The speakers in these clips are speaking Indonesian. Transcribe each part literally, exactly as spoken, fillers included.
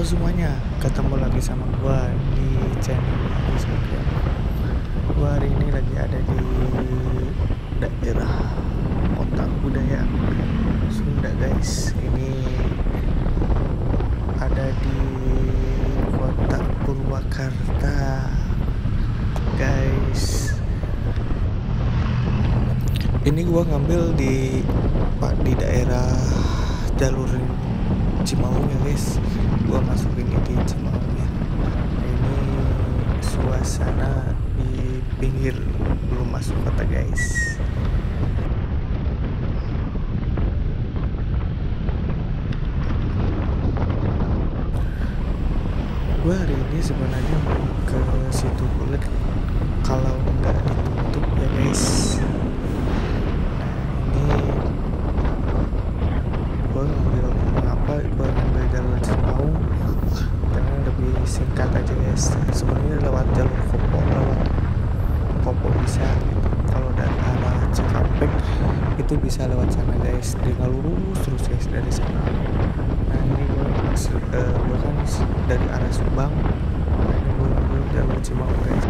semuanya, ketemu lagi sama gua di channel Instagram. Gua hari ini lagi ada di daerah kota budaya Sunda guys. Ini ada di kota Purwakarta guys. Ini gua ngambil di pak di daerah jalur Cimaung ya guys. Gua masuk ini di Cimaung ya. Ini suasana di pinggir, belum masuk kota guys. Gua hari ini sebenarnya mau ke situ kulit kalau nggak ditutup ya guys. Nah ini gua ngambil mengapa gua ngambil jalur Cimaung karena lebih singkat aja guys. Sebenarnya lewat jalur Kopo, lewat Kopo bisa gitu. Kalau dari arah Cikampek itu bisa lewat sana guys, tinggal lurus terus guys dari sana. Nah ini gua, uh, gua kan dari arah Subang. Nah ini gua ngambil jalur Cimaung guys.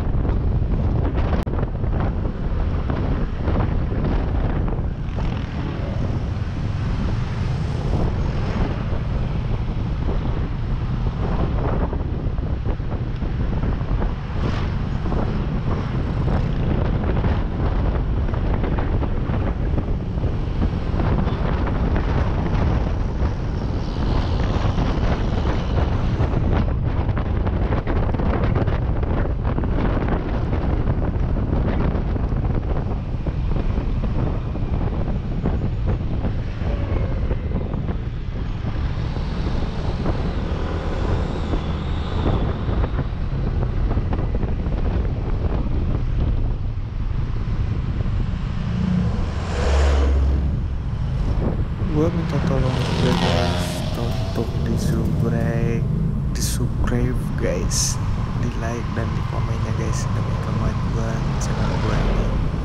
Gue minta tolong juga guys untuk di subscribe, di subscribe guys, di like dan di komennya guys demi kemajuan channel gue ini.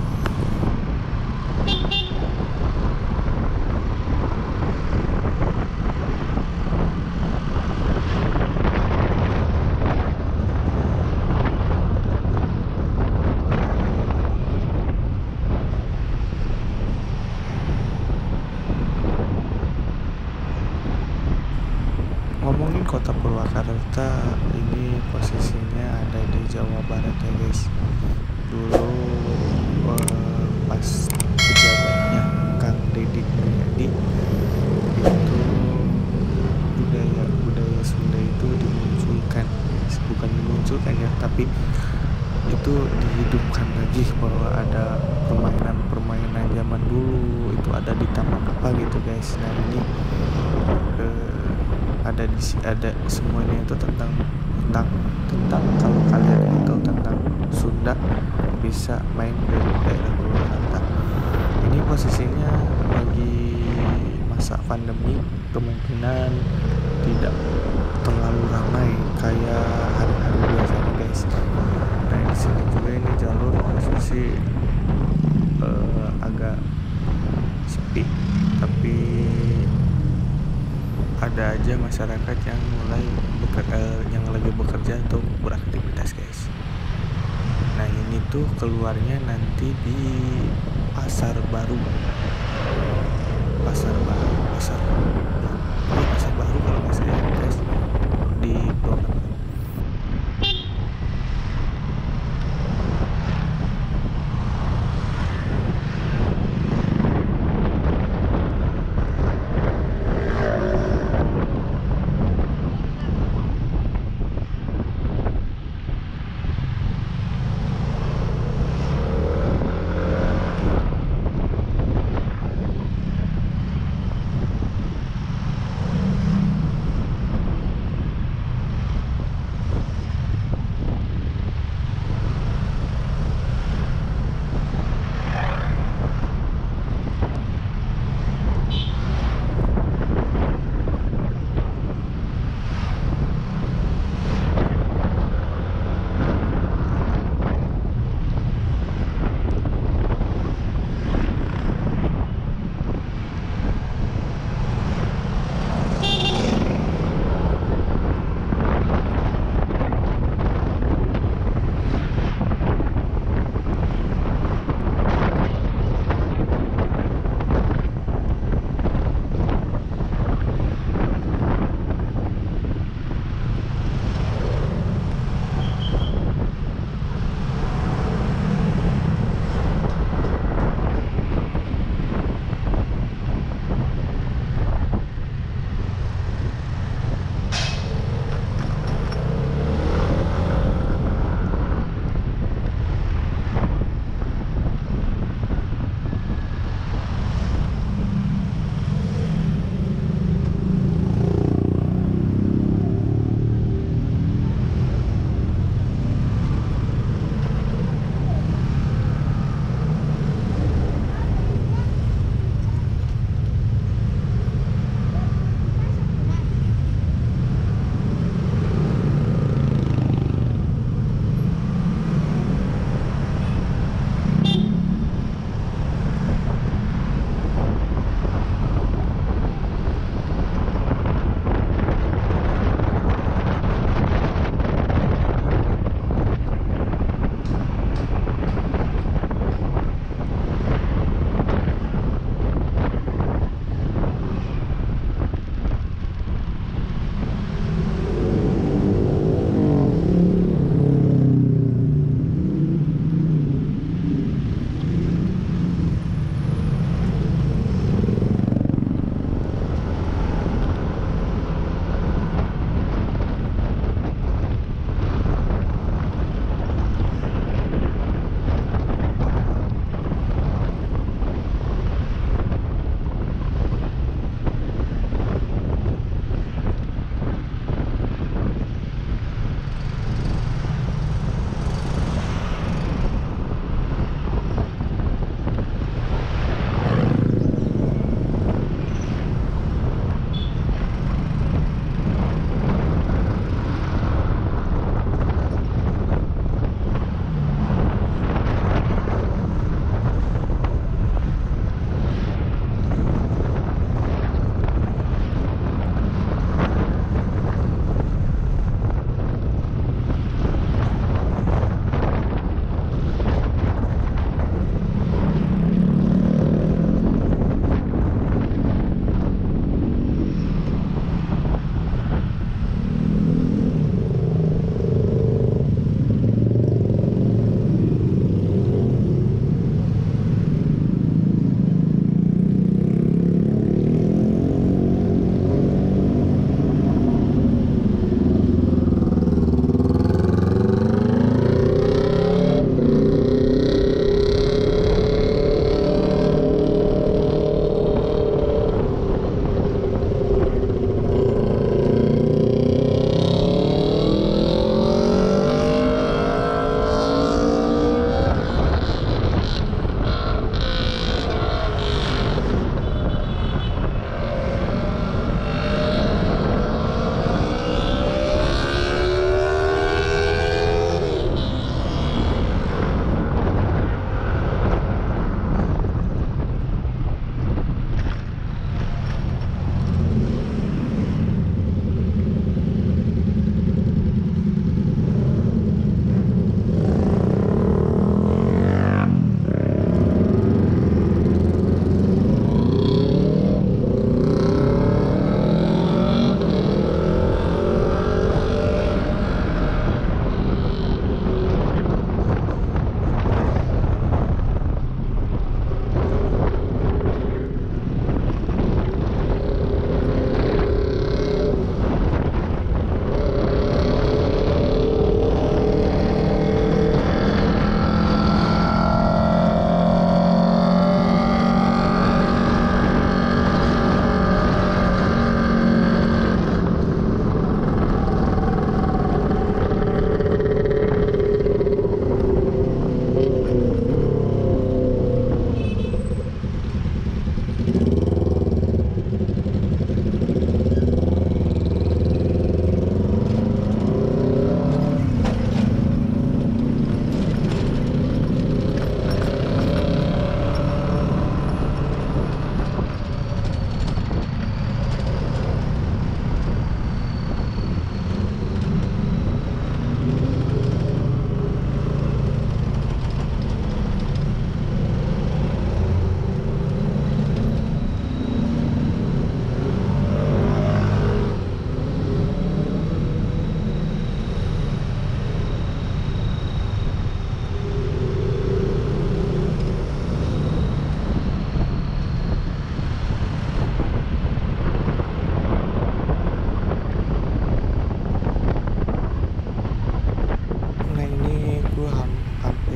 Ngomongin kota Purwakarta, ini posisinya ada di Jawa Barat ya guys. Dulu eh, pas pejabatnya Kang Deddy Mulyadi itu budaya budaya Sunda itu dimunculkan, bukan dimunculkan ya, tapi itu dihidupkan lagi, bahwa ada permainan-permainan zaman dulu itu ada di taman apa gitu guys. Nah ini eh, ada di ada semuanya itu tentang tentang tentang kalau kalian itu tentang Sunda bisa main ke daerah Purwakarta. Ini posisinya lagi masa pandemi, kemungkinan tidak terlalu ramai kayak hari-hari biasanya guys. Nah di sini juga ini jalur posisi uh, agak sepi, tapi ada aja masyarakat yang mulai beker, eh, yang lagi bekerja atau beraktivitas guys. Nah ini tuh keluarnya nanti di Pasar Baru, Pasar Baru, Pasar Baru, oh, Pasar Baru kalau nggak salah guys, di Purwakarta.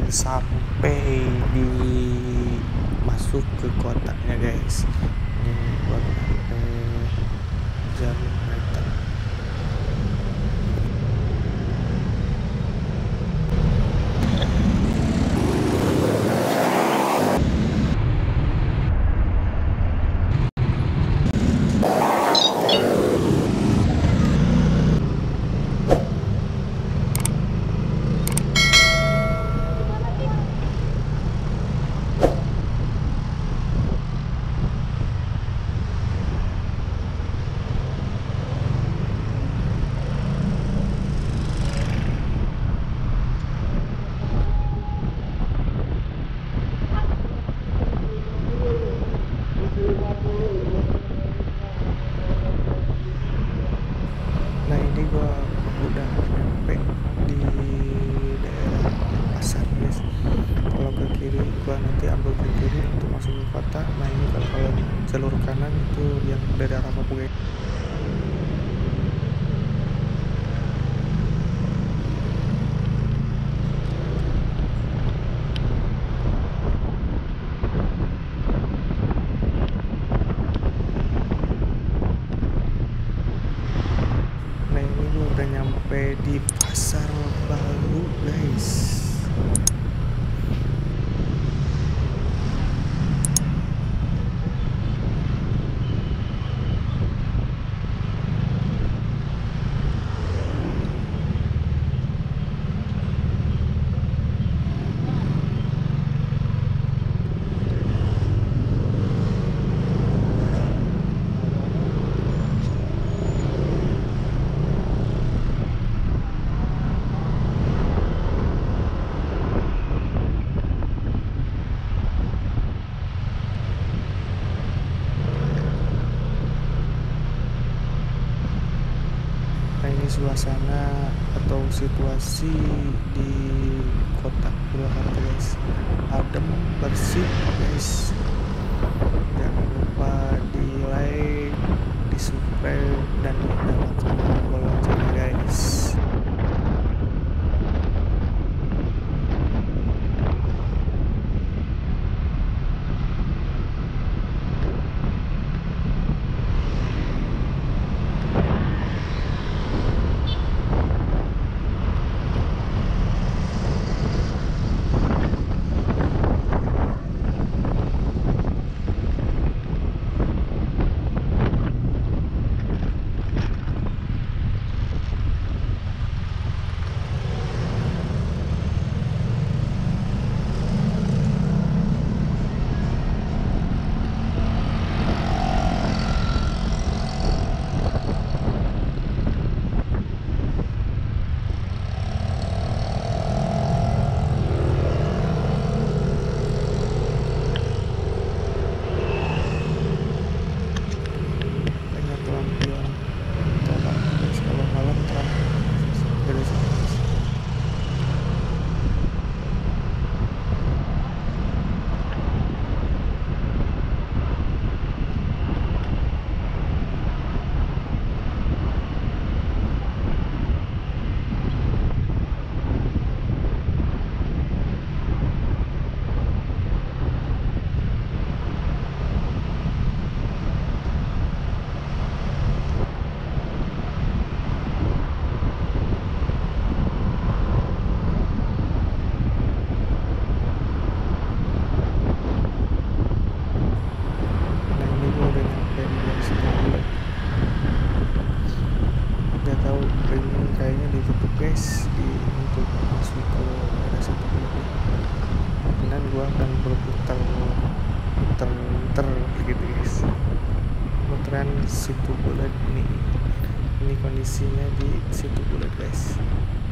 sampai di masuk ke kotanya guys. Ini baru sampai jalur kereta. Nah ini gua udah nyampe di daerah pasar guys. Kalau ke kiri gua nanti ambil ke kiri untuk masuk ke kota. Nah ini kalau kalau jalur kanan itu yang dari arah Papua guys. Nah ini gua udah nyampe di pasar baru guys. Nah ini suasana atau situasi di kota Purwakarta guys, adem, bersih guys. Jangan lupa di like, di subscribe, dan nyalakan tombol loncengnya guys. Kayaknya ditutup guys di untuk masuk ke daerah situ dulu. Dan gua akan berputar putar putar gitu guys, putaran situ bulat ini. Ini kondisinya di situ bulat guys.